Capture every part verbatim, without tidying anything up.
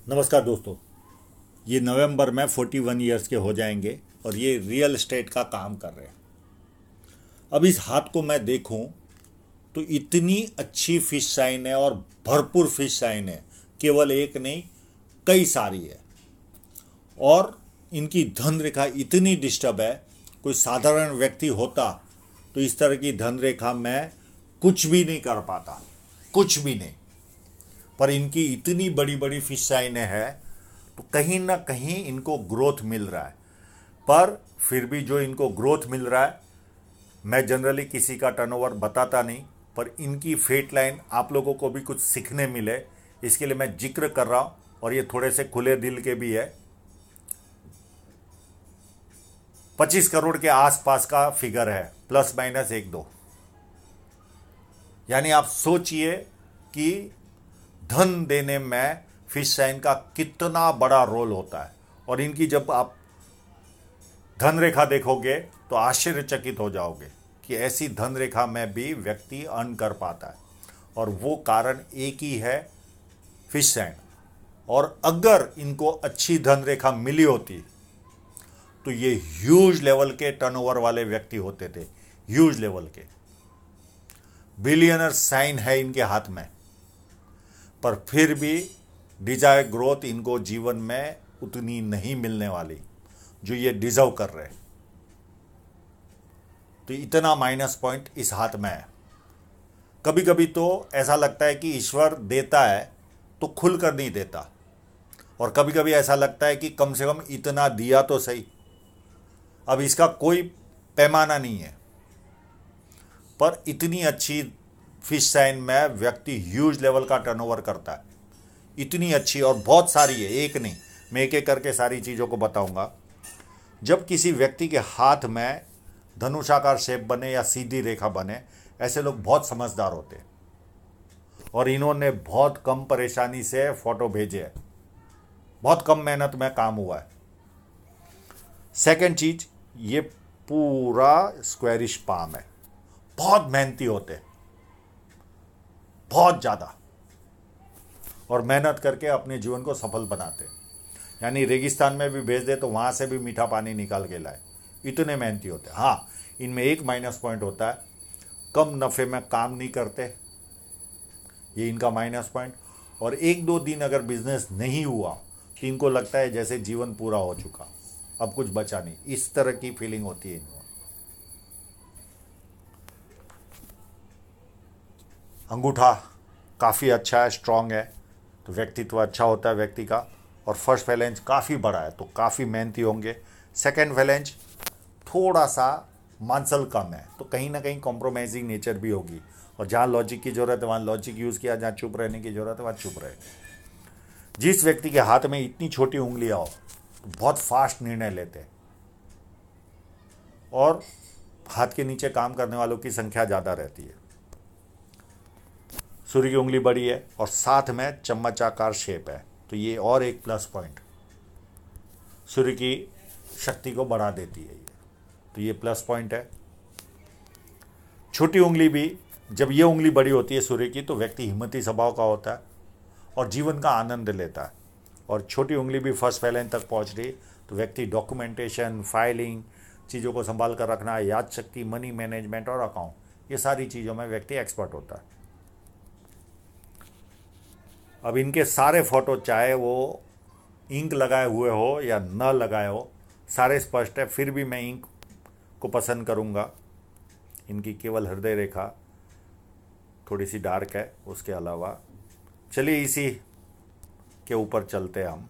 नमस्कार दोस्तों। ये नवंबर में फोर्टी वन ईयर्स के हो जाएंगे और ये रियल एस्टेट का काम कर रहे हैं। अब इस हाथ को मैं देखूं तो इतनी अच्छी फिश साइन है और भरपूर फिश साइन है, केवल एक नहीं कई सारी है। और इनकी धन रेखा इतनी डिस्टर्ब है, कोई साधारण व्यक्ति होता तो इस तरह की धन रेखा में कुछ भी नहीं कर पाता, कुछ भी नहीं। पर इनकी इतनी बड़ी बड़ी फिश साइनें हैं तो कहीं ना कहीं इनको ग्रोथ मिल रहा है। पर फिर भी जो इनको ग्रोथ मिल रहा है, मैं जनरली किसी का टर्नओवर बताता नहीं, पर इनकी फेट लाइन आप लोगों को भी कुछ सीखने मिले इसके लिए मैं जिक्र कर रहा हूँ। और ये थोड़े से खुले दिल के भी है। पच्चीस करोड़ के आसपास का फिगर है, प्लस माइनस एक दो। यानी आप सोचिए कि धन देने में फिश साइन का कितना बड़ा रोल होता है। और इनकी जब आप धन रेखा देखोगे तो आश्चर्यचकित हो जाओगे कि ऐसी धन रेखा में भी व्यक्ति अर्न कर पाता है। और वो कारण एक ही है, फिश साइन। और अगर इनको अच्छी धन रेखा मिली होती तो ये ह्यूज लेवल के टर्नओवर वाले व्यक्ति होते थे, ह्यूज लेवल के। बिलियनर साइन है इनके हाथ में, पर फिर भी डिजायर ग्रोथ इनको जीवन में उतनी नहीं मिलने वाली जो ये डिजर्व कर रहे। तो इतना माइनस पॉइंट इस हाथ में है। कभी कभी तो ऐसा लगता है कि ईश्वर देता है तो खुलकर नहीं देता, और कभी कभी ऐसा लगता है कि कम से कम इतना दिया तो सही। अब इसका कोई पैमाना नहीं है, पर इतनी अच्छी फिश साइन में व्यक्ति ह्यूज लेवल का टर्नओवर करता है, इतनी अच्छी। और बहुत सारी है, एक नहीं, मैं एक एक करके सारी चीज़ों को बताऊंगा। जब किसी व्यक्ति के हाथ में धनुषाकार शेप बने या सीधी रेखा बने, ऐसे लोग बहुत समझदार होते हैं और इन्होंने बहुत कम परेशानी से फोटो भेजे हैं, बहुत कम मेहनत में काम हुआ है। सेकेंड चीज, ये पूरा स्क्वायरिश पाम है, बहुत मेहनती होते हैं, बहुत ज़्यादा, और मेहनत करके अपने जीवन को सफल बनाते। यानी रेगिस्तान में भी भेज दे तो वहाँ से भी मीठा पानी निकाल के लाए, इतने मेहनती होते हैं। हाँ, इनमें एक माइनस पॉइंट होता है, कम नफ़े में काम नहीं करते, ये इनका माइनस पॉइंट। और एक दो दिन अगर बिजनेस नहीं हुआ तो इनको लगता है जैसे जीवन पूरा हो चुका, अब कुछ बचा नहीं, इस तरह की फीलिंग होती है इनको। अंगूठा काफ़ी अच्छा है, स्ट्रांग है, तो व्यक्तित्व अच्छा होता है व्यक्ति का। और फर्स्ट फैलेंज काफ़ी बड़ा है तो काफ़ी मेहनती होंगे। सेकंड फैलेंज थोड़ा सा मांसल कम है तो कहीं ना कहीं कॉम्प्रोमाइजिंग नेचर भी होगी, और जहाँ लॉजिक की ज़रूरत है वहाँ लॉजिक यूज़ किया, जहाँ चुप रहने की ज़रूरत है वहाँ चुप रहे। जिस व्यक्ति के हाथ में इतनी छोटी उंगलियाँ हो तो बहुत फास्ट निर्णय लेते हैं, और हाथ के नीचे काम करने वालों की संख्या ज़्यादा रहती है। सूर्य की उंगली बड़ी है और साथ में चम्मचाकार शेप है, तो ये और एक प्लस पॉइंट, सूर्य की शक्ति को बढ़ा देती है ये, तो ये प्लस पॉइंट है। छोटी उंगली भी, जब ये उंगली बड़ी होती है सूर्य की, तो व्यक्ति हिम्मती स्वभाव का होता है और जीवन का आनंद लेता है। और छोटी उंगली भी फर्स्ट फैलेंज तक पहुंच रही तो व्यक्ति डॉक्यूमेंटेशन, फाइलिंग, चीज़ों को संभाल कर रखना, याद शक्ति, मनी मैनेजमेंट और अकाउंट, ये सारी चीज़ों में व्यक्ति एक्सपर्ट होता है। अब इनके सारे फोटो, चाहे वो इंक लगाए हुए हो या न लगाए हो, सारे स्पष्ट है। फिर भी मैं इंक को पसंद करूँगा। इनकी केवल हृदय रेखा थोड़ी सी डार्क है, उसके अलावा चलिए इसी के ऊपर चलते हैं हम।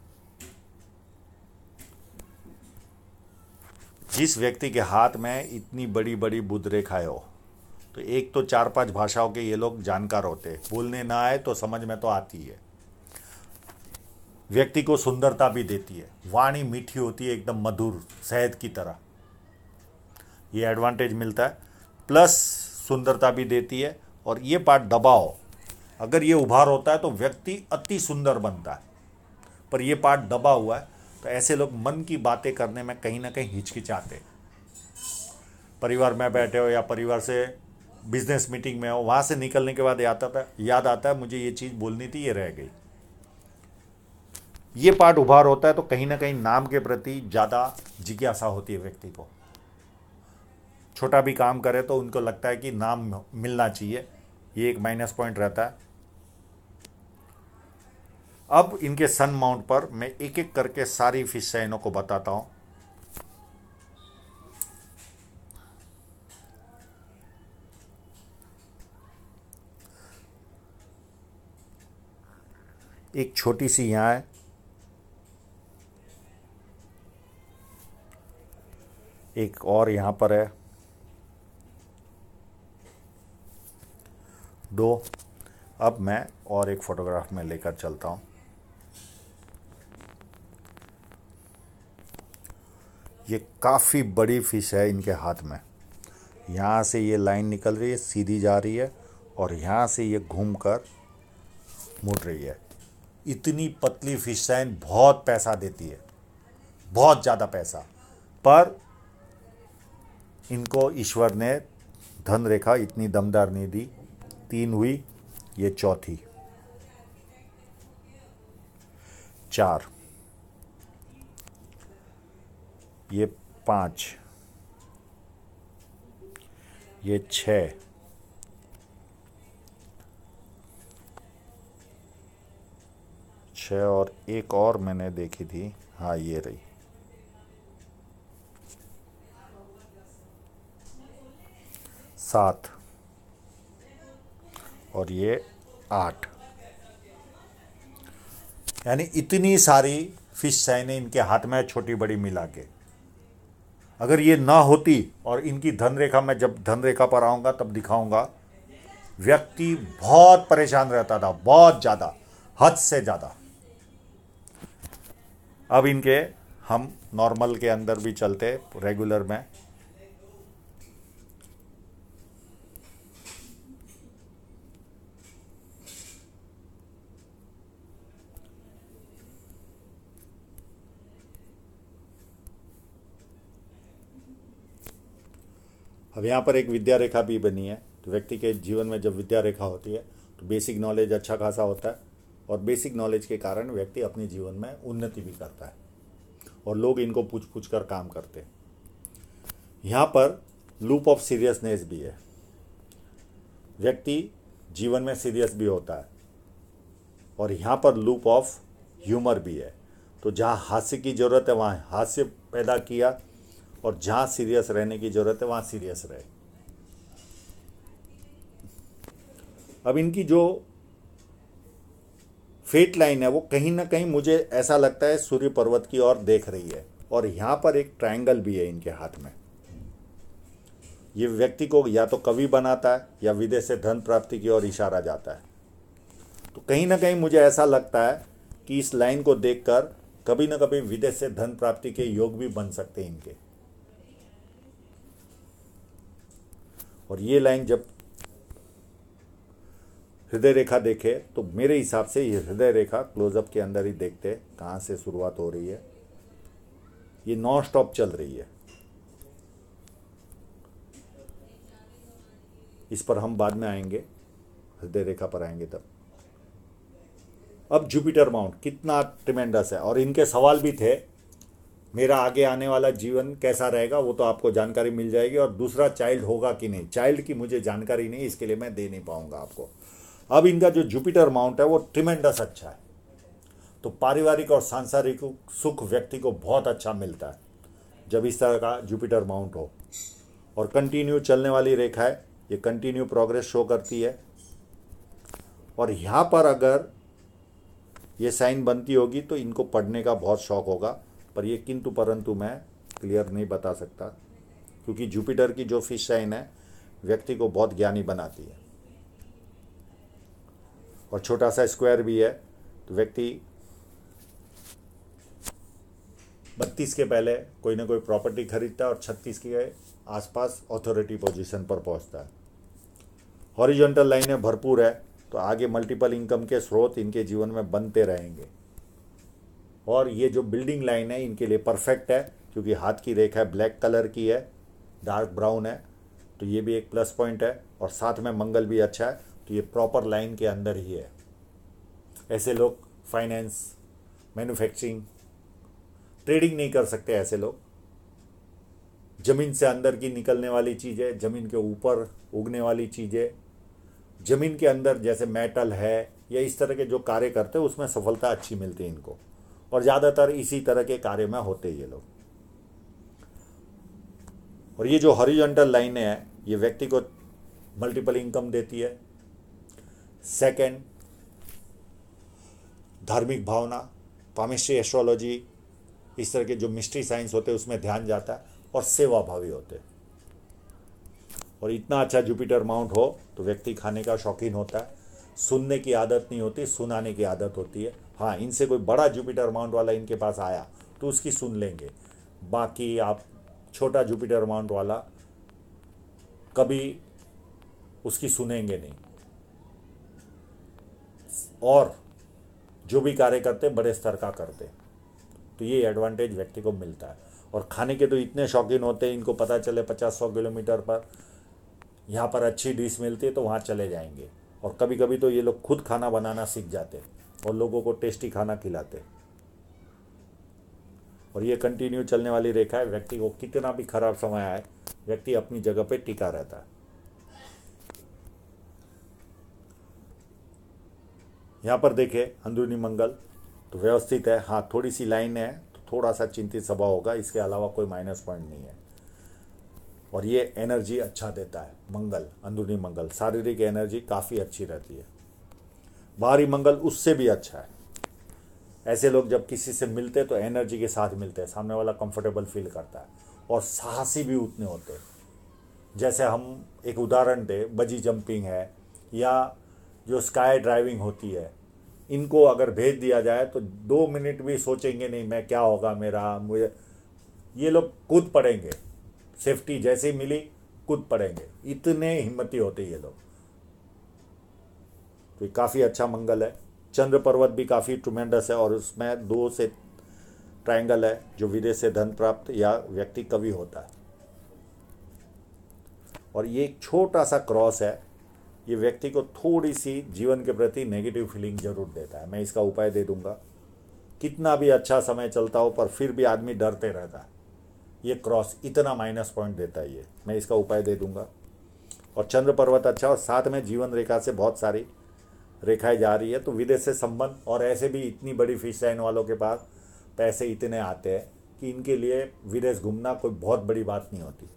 जिस व्यक्ति के हाथ में इतनी बड़ी बड़ी बुध रेखाएं हो, तो एक तो चार पांच भाषाओं के ये लोग जानकार होते हैं, बोलने ना आए तो समझ में तो आती है। व्यक्ति को सुंदरता भी देती है, वाणी मीठी होती है, एकदम मधुर शहद की तरह, ये एडवांटेज मिलता है। प्लस सुंदरता भी देती है, और ये पार्ट दबा हो, अगर ये उभार होता है तो व्यक्ति अति सुंदर बनता है, पर ये पार्ट दबा हुआ है तो ऐसे लोग मन की बातें करने में कहीं ना कहीं हिचकिचाते। परिवार में बैठे हो या परिवार से बिजनेस मीटिंग में हो, वहाँ से निकलने के बाद याद आता है याद आता है मुझे ये चीज़ बोलनी थी, ये रह गई। ये पार्ट उभार होता है तो कहीं ना कहीं नाम के प्रति ज़्यादा जिज्ञासा होती है व्यक्ति को। छोटा भी काम करे तो उनको लगता है कि नाम मिलना चाहिए, ये एक माइनस पॉइंट रहता है। अब इनके सन माउंट पर मैं एक एक करके सारी फिश साइनों को बताता हूं। एक छोटी सी यहां है, एक और यहां पर है, दो। अब मैं और एक फोटोग्राफ में लेकर चलता हूं। ये काफ़ी बड़ी फिश है इनके हाथ में। यहाँ से ये लाइन निकल रही है, सीधी जा रही है, और यहाँ से ये घूमकर मुड़ रही है। इतनी पतली फिश लाइन बहुत पैसा देती है, बहुत ज़्यादा पैसा। पर इनको ईश्वर ने धन रेखा इतनी दमदार नहीं दी। तीन हुई, ये चौथी, चार, ये पाँच, ये छः, छः और एक और मैंने देखी थी, हाँ ये रही, सात, और ये आठ। यानी इतनी सारी फिश साइनें इनके हाथ में, छोटी बड़ी मिला के। अगर ये ना होती, और इनकी धन रेखा, मैं जब धन रेखा पर आऊँगा तब दिखाऊंगा, व्यक्ति बहुत परेशान रहता था, बहुत ज़्यादा, हद से ज़्यादा। अब इनके हम नॉर्मल के अंदर भी चलते, रेगुलर में। अब यहाँ पर एक विद्या रेखा भी बनी है। तो व्यक्ति के जीवन में जब विद्या रेखा होती है तो बेसिक नॉलेज अच्छा खासा होता है, और बेसिक नॉलेज के कारण व्यक्ति अपने जीवन में उन्नति भी करता है, और लोग इनको पूछ पूछ कर काम करते हैं। यहाँ पर लूप ऑफ सीरियसनेस भी है, व्यक्ति जीवन में सीरियस भी होता है, और यहाँ पर लूप ऑफ ह्यूमर भी है। तो जहाँ हास्य की ज़रूरत है वहाँ हास्य पैदा किया, और जहाँ सीरियस रहने की ज़रूरत है वहाँ सीरियस रहे। अब इनकी जो फेट लाइन है वो कहीं ना कहीं मुझे ऐसा लगता है सूर्य पर्वत की ओर देख रही है, और यहाँ पर एक ट्रायंगल भी है इनके हाथ में। ये व्यक्ति को या तो कवि बनाता है या विदेश से धन प्राप्ति की ओर इशारा जाता है। तो कहीं ना कहीं मुझे ऐसा लगता है कि इस लाइन को देखकर कभी ना कभी विदेश से धन प्राप्ति के योग भी बन सकते हैं इनके। और ये लाइन जब हृदय रेखा देखे तो मेरे हिसाब से ये हृदय रेखा क्लोजअप के अंदर ही देखते कहाँ से शुरुआत हो रही है। ये नॉन स्टॉप चल रही है। इस पर हम बाद में आएंगे, हृदय रेखा पर आएंगे तब। अब जुपिटर माउंट कितना ट्रिमेंडस है, और इनके सवाल भी थे, मेरा आगे आने वाला जीवन कैसा रहेगा वो तो आपको जानकारी मिल जाएगी, और दूसरा चाइल्ड होगा कि नहीं, चाइल्ड की मुझे जानकारी नहीं, इसके लिए मैं दे नहीं पाऊंगा आपको। अब इनका जो जुपिटर माउंट है वो ट्रिमेंडस अच्छा है। तो पारिवारिक और सांसारिक सुख व्यक्ति को बहुत अच्छा मिलता है जब इस तरह का जुपिटर माउंट हो। और कंटिन्यू चलने वाली रेखा है, ये कंटिन्यू प्रोग्रेस शो करती है। और यहाँ पर अगर ये साइन बनती होगी तो इनको पढ़ने का बहुत शौक होगा, पर ये किंतु परंतु मैं क्लियर नहीं बता सकता, क्योंकि जुपिटर की जो फिश साइन है व्यक्ति को बहुत ज्ञानी बनाती है। और छोटा सा स्क्वायर भी है, तो व्यक्ति बत्तीस के पहले कोई ना कोई प्रॉपर्टी खरीदता है और छत्तीस के आसपास अथॉरिटी पोजीशन पर पहुंचता है। हॉरिजॉन्टल लाइनें भरपूर है, तो आगे मल्टीपल इनकम के स्रोत इनके जीवन में बनते रहेंगे। और ये जो बिल्डिंग लाइन है इनके लिए परफेक्ट है, क्योंकि हाथ की रेखा ब्लैक कलर की है, डार्क ब्राउन है, तो ये भी एक प्लस पॉइंट है। और साथ में मंगल भी अच्छा है, तो ये प्रॉपर लाइन के अंदर ही है। ऐसे लोग फाइनेंस मैन्युफैक्चरिंग, ट्रेडिंग नहीं कर सकते ऐसे लोग। जमीन से अंदर की निकलने वाली चीज़ें, जमीन के ऊपर उगने वाली चीज़ें, जमीन के अंदर जैसे मेटल है या इस तरह के जो कार्य करते हैं उसमें सफलता अच्छी मिलती है इनको, और ज़्यादातर इसी तरह के कार्य में होते ये लोग। और ये जो हॉरिजॉन्टल लाइनें हैं ये व्यक्ति को मल्टीपल इनकम देती है। सेकंड, धार्मिक भावना, पामिस्ट्री, एस्ट्रोलॉजी, इस तरह के जो मिस्ट्री साइंस होते हैं उसमें ध्यान जाता है, और सेवा भावी होते हैं। और इतना अच्छा जुपिटर माउंट हो तो व्यक्ति खाने का शौकीन होता है। सुनने की आदत नहीं होती, सुनाने की आदत होती है। हाँ, इनसे कोई बड़ा जुपिटर माउंट वाला इनके पास आया तो उसकी सुन लेंगे, बाकी आप छोटा जुपिटर माउंट वाला कभी उसकी सुनेंगे नहीं। और जो भी कार्य करते बड़े स्तर का करते, तो ये एडवांटेज व्यक्ति को मिलता है। और खाने के तो इतने शौकीन होते हैं, इनको पता चले पचास सौ किलोमीटर पर यहाँ पर अच्छी डिश मिलती है तो वहाँ चले जाएंगे। और कभी कभी तो ये लोग खुद खाना बनाना सीख जाते और लोगों को टेस्टी खाना खिलाते। और ये कंटिन्यू चलने वाली रेखा है। व्यक्ति को कितना भी खराब समय आए, व्यक्ति अपनी जगह पे टिका रहता है। यहाँ पर देखें अंदरूनी मंगल तो व्यवस्थित है। हाँ, थोड़ी सी लाइन है तो थोड़ा सा चिंतित स्वभाव होगा, इसके अलावा कोई माइनस पॉइंट नहीं है। और ये एनर्जी अच्छा देता है मंगल, अंदरूनी मंगल, शारीरिक एनर्जी काफ़ी अच्छी रहती है। बाहरी मंगल उससे भी अच्छा है। ऐसे लोग जब किसी से मिलते तो एनर्जी के साथ मिलते हैं, सामने वाला कंफर्टेबल फील करता है, और साहसी भी उतने होते हैं। जैसे हम एक उदाहरण दें, बजी जंपिंग है या जो स्काई ड्राइविंग होती है, इनको अगर भेज दिया जाए तो दो मिनट भी सोचेंगे नहीं मैं क्या होगा मेरा, मुझे, ये लोग कूद पड़ेंगे। सेफ्टी जैसे ही मिली कूद पड़ेंगे, इतने हिम्मती होते ये लोग। तो ये काफ़ी अच्छा मंगल है। चंद्र पर्वत भी काफ़ी ट्रुमेंडस है, और उसमें दो से ट्रायंगल है जो विदेश से धन प्राप्त या व्यक्ति कवि होता है। और ये एक छोटा सा क्रॉस है, ये व्यक्ति को थोड़ी सी जीवन के प्रति नेगेटिव फीलिंग जरूर देता है। मैं इसका उपाय दे दूंगा। कितना भी अच्छा समय चलता हो पर फिर भी आदमी डरते रहता है। ये क्रॉस इतना माइनस पॉइंट देता है ये, मैं इसका उपाय दे दूंगा। और चंद्र पर्वत अच्छा, और साथ में जीवन रेखा से बहुत सारी रेखाएं जा रही है, तो विदेश से संबंध, और ऐसे भी इतनी बड़ी फिश लाइन वालों के पास पैसे इतने आते हैं कि इनके लिए विदेश घूमना कोई बहुत बड़ी बात नहीं होती।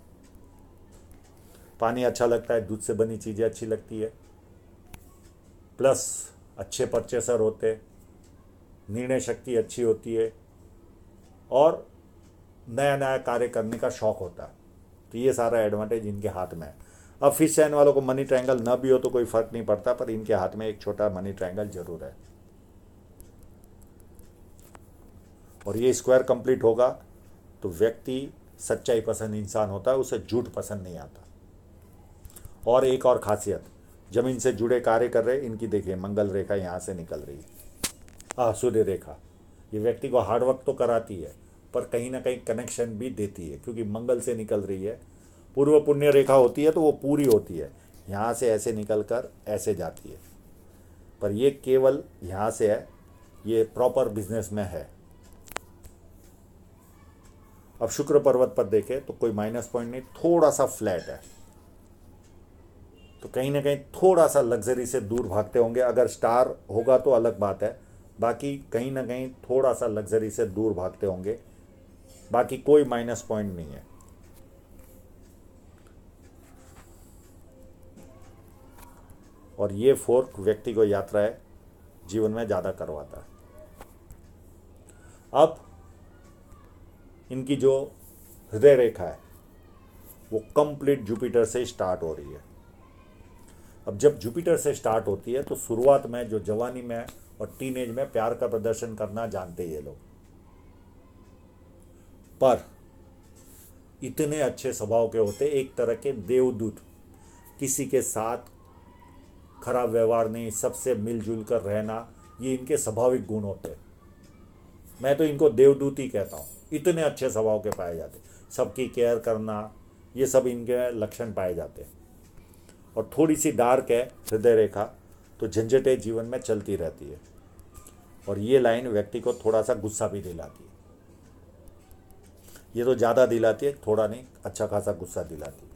पानी अच्छा लगता है, दूध से बनी चीज़ें अच्छी लगती है, प्लस अच्छे परचेसर होते, निर्णय शक्ति अच्छी होती है, और नया नया कार्य करने का शौक होता है। तो ये सारा एडवांटेज इनके हाथ में है। अब फिश लाइन वालों को मनी ट्रायंगल न भी हो तो कोई फर्क नहीं पड़ता, पर इनके हाथ में एक छोटा मनी ट्रायंगल जरूर है। और ये स्क्वायर कंप्लीट होगा तो व्यक्ति सच्चाई पसंद इंसान होता है, उसे झूठ पसंद नहीं आता। और एक और खासियत, जमीन से जुड़े कार्य कर रहे, इनकी देखिए मंगल रेखा यहाँ से निकल रही है, हाँ सूर्य रेखा। ये व्यक्ति को हार्डवर्क तो कराती है पर कहीं ना कहीं कनेक्शन भी देती है, क्योंकि मंगल से निकल रही है। पूर्व पुण्य रेखा होती है तो वो पूरी होती है, यहाँ से ऐसे निकल कर ऐसे जाती है, पर ये केवल यहाँ से है, ये प्रॉपर बिजनेस में है। अब शुक्र पर्वत पर देखें तो कोई माइनस पॉइंट नहीं, थोड़ा सा फ्लैट है, तो कहीं ना कहीं थोड़ा सा लग्जरी से दूर भागते होंगे। अगर स्टार होगा तो अलग बात है, बाकी कहीं ना कहीं थोड़ा सा लग्जरी से दूर भागते होंगे, बाकी कोई माइनस पॉइंट नहीं है। और ये फोर्क व्यक्ति को यात्राएं जीवन में ज़्यादा करवाता है। अब इनकी जो हृदय रेखा है वो कंप्लीट जुपिटर से स्टार्ट हो रही है। अब जब जुपिटर से स्टार्ट होती है तो शुरुआत में जो जवानी में और टीनेज में प्यार का प्रदर्शन करना जानते ये लोग, पर इतने अच्छे स्वभाव के होते, एक तरह के देवदूत, किसी के साथ खराब व्यवहार नहीं, सबसे मिलजुल कर रहना, ये इनके स्वाभाविक गुण होते। मैं तो इनको देवदूत ही कहता हूँ, इतने अच्छे स्वभाव के पाए जाते, सबकी केयर करना, ये सब इनके लक्षण पाए जाते। और थोड़ी सी डार्क है हृदय रेखा, तो झंझटें जीवन में चलती रहती है। और ये लाइन व्यक्ति को थोड़ा सा गुस्सा भी दिलाती है। ये तो ज़्यादा दिलाती है, थोड़ा नहीं, अच्छा खासा गुस्सा दिलाती है।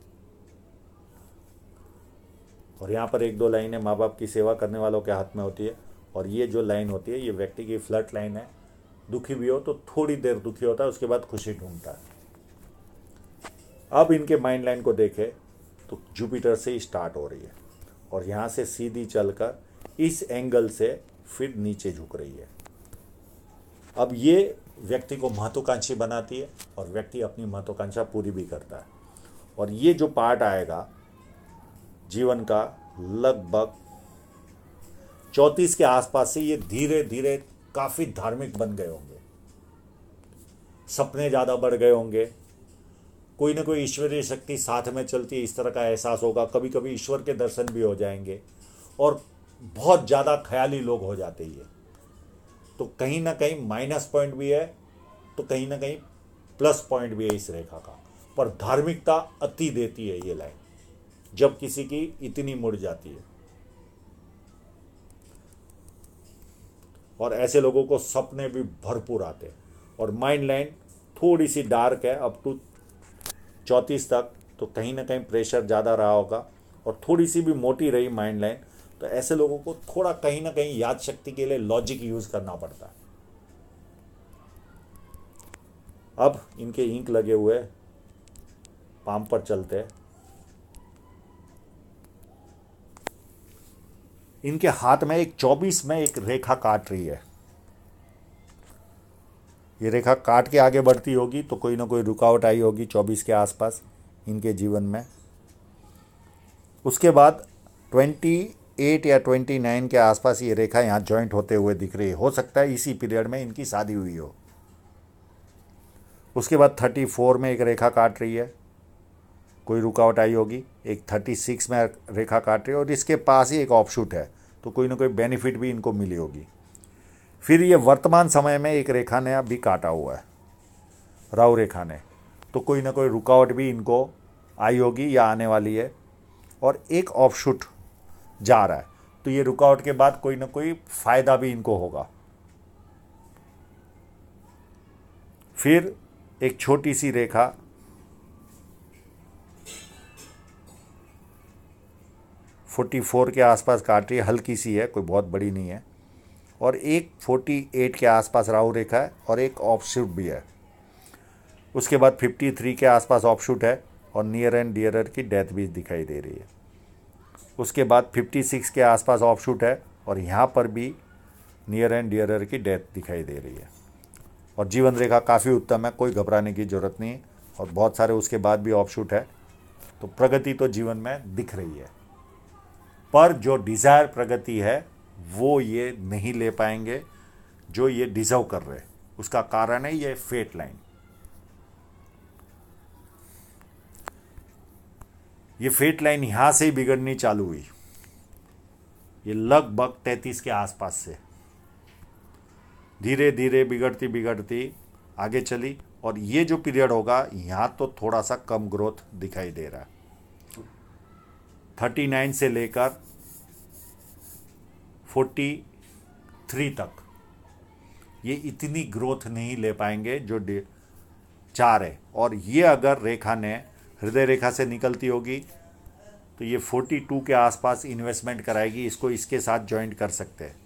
और यहाँ पर एक दो लाइनें माँ बाप की सेवा करने वालों के हाथ में होती है। और ये जो लाइन होती है ये व्यक्ति की फ्लर्ट लाइन है। दुखी भी हो तो थोड़ी देर दुखी होता है, उसके बाद खुशी ढूंढता है। अब इनके माइंड लाइन को देखें तो जुपिटर से ही स्टार्ट हो रही है और यहाँ से सीधी चलकर इस एंगल से फिर नीचे झुक रही है। अब ये व्यक्ति को महत्वाकांक्षी बनाती है और व्यक्ति अपनी महत्वाकांक्षा पूरी भी करता है। और ये जो पार्ट आएगा जीवन का लगभग चौंतीस के आसपास से ये धीरे धीरे काफ़ी धार्मिक बन गए होंगे, सपने ज़्यादा बढ़ गए होंगे, कोई ना कोई ईश्वरीय शक्ति साथ में चलती है इस तरह का एहसास होगा। कभी कभी ईश्वर के दर्शन भी हो जाएंगे और बहुत ज़्यादा ख्याली लोग हो जाते ही है। तो कहीं ना कहीं माइनस पॉइंट भी है तो कहीं ना कहीं प्लस पॉइंट भी है इस रेखा का। पर धार्मिकता अति देती है ये लाइन जब किसी की इतनी मुड़ जाती है। और ऐसे लोगों को सपने भी भरपूर आते हैं। और माइंड लाइन थोड़ी सी डार्क है अप टू चौंतीस तक, तो कहीं ना कहीं प्रेशर ज़्यादा रहा होगा। और थोड़ी सी भी मोटी रही माइंड लाइन तो ऐसे लोगों को थोड़ा कहीं ना कहीं याद शक्ति के लिए लॉजिक यूज़ करना पड़ता है। अब इनके इंक लगे हुए पाम पर चलते हैं। इनके हाथ में एक चौबीस में एक रेखा काट रही है। ये रेखा काट के आगे बढ़ती होगी तो कोई ना कोई रुकावट आई होगी चौबीस के आसपास इनके जीवन में। उसके बाद अट्ठाईस या उनतीस के आसपास ये रेखा यहाँ जॉइंट होते हुए दिख रही है। हो सकता है इसी पीरियड में इनकी शादी हुई हो। उसके बाद चौंतीस में एक रेखा काट रही है, कोई रुकावट आई होगी। एक छत्तीस में रेखा काट रही है और इसके पास ही एक ऑफशूट है तो कोई ना कोई बेनिफिट भी इनको मिली होगी। फिर ये वर्तमान समय में एक रेखा ने अभी काटा हुआ है, राहु रेखा ने, तो कोई ना कोई रुकावट भी इनको आई होगी या आने वाली है। और एक ऑफशूट जा रहा है तो ये रुकावट के बाद कोई ना कोई फायदा भी इनको होगा। फिर एक छोटी सी रेखा चौवालीस के आसपास काट रही है, हल्की सी है, कोई बहुत बड़ी नहीं है। और एक अड़तालीस के आसपास राहु रेखा है और एक ऑफशूट भी है। उसके बाद तिरेपन के आसपास ऑफशूट है और नियर एंड डियरर की डेथ भी दिखाई दे रही है। उसके बाद छप्पन के आसपास ऑफशूट है और यहाँ पर भी नियर एंड डियरर की डेथ दिखाई दे रही है। और जीवन रेखा काफ़ी उत्तम है, कोई घबराने की ज़रूरत नहीं है। और बहुत सारे उसके बाद भी ऑफशूट है, तो प्रगति तो जीवन में दिख रही है। पर जो डिज़ायर प्रगति है वो ये नहीं ले पाएंगे जो ये डिजर्व कर रहे। उसका कारण है ये फेट लाइन। ये फेट लाइन यहां से ही बिगड़नी चालू हुई, ये लगभग तैंतीस के आसपास से धीरे धीरे बिगड़ती बिगड़ती आगे चली। और ये जो पीरियड होगा यहाँ तो थोड़ा सा कम ग्रोथ दिखाई दे रहा है। उनतालीस से लेकर तैंतालीस तक ये इतनी ग्रोथ नहीं ले पाएंगे जो चार है। और ये अगर रेखा ने हृदय रेखा से निकलती होगी तो ये बयालीस के आसपास इन्वेस्टमेंट कराएगी। इसको इसके साथ ज्वाइंट कर सकते हैं,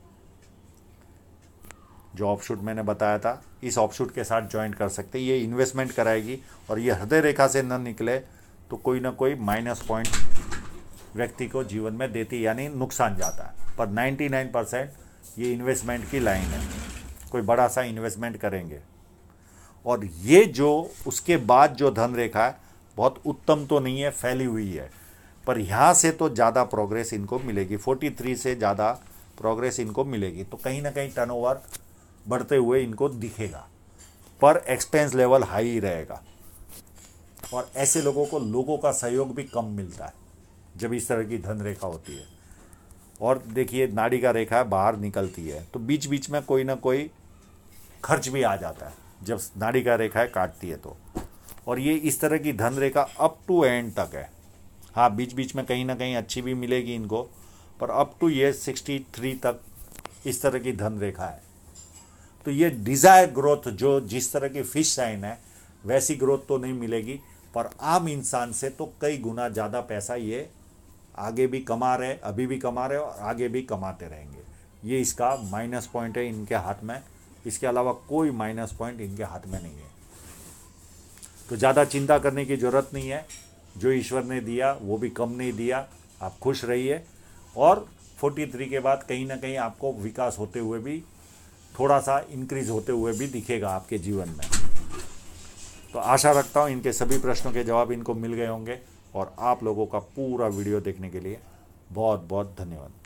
जो ऑफशूट मैंने बताया था इस ऑफशूट के साथ ज्वाइंट कर सकते हैं। ये इन्वेस्टमेंट कराएगी और ये हृदय रेखा से न निकले तो कोई ना कोई माइनस पॉइंट व्यक्ति को जीवन में देती, यानी नुकसान जाता है। पर निन्यानवे परसेंट ये इन्वेस्टमेंट की लाइन है, कोई बड़ा सा इन्वेस्टमेंट करेंगे। और ये जो उसके बाद जो धन रेखा है बहुत उत्तम तो नहीं है, फैली हुई है, पर यहाँ से तो ज़्यादा प्रोग्रेस इनको मिलेगी। तैंतालीस से ज़्यादा प्रोग्रेस इनको मिलेगी। तो कहीं ना कहीं टर्नओवर बढ़ते हुए इनको दिखेगा, पर एक्सपेंस लेवल हाई ही रहेगा। और ऐसे लोगों को लोगों का सहयोग भी कम मिलता है जब इस तरह की धन रेखा होती है। और देखिए नाड़ी का रेखा बाहर निकलती है तो बीच बीच में कोई ना कोई खर्च भी आ जाता है जब नाड़ी का रेखा काटती है तो। और ये इस तरह की धन रेखा अप टू एंड तक है। हाँ, बीच बीच में कहीं ना कहीं अच्छी भी मिलेगी इनको, पर अप टू ये तिरसठ तक इस तरह की धन रेखा है। तो ये डिज़ायर ग्रोथ जो जिस तरह की फिश साइन है वैसी ग्रोथ तो नहीं मिलेगी, पर आम इंसान से तो कई गुना ज़्यादा पैसा ये आगे भी कमा रहे, अभी भी कमा रहे और आगे भी कमाते रहेंगे। ये इसका माइनस पॉइंट है इनके हाथ में, इसके अलावा कोई माइनस पॉइंट इनके हाथ में नहीं है। तो ज़्यादा चिंता करने की ज़रूरत नहीं है, जो ईश्वर ने दिया वो भी कम नहीं दिया। आप खुश रहिए और तैंतालीस के बाद कहीं ना कहीं आपको विकास होते हुए भी, थोड़ा सा इंक्रीज होते हुए भी दिखेगा आपके जीवन में। तो आशा रखता हूँ इनके सभी प्रश्नों के जवाब इनको मिल गए होंगे, और आप लोगों का पूरा वीडियो देखने के लिए बहुत बहुत धन्यवाद।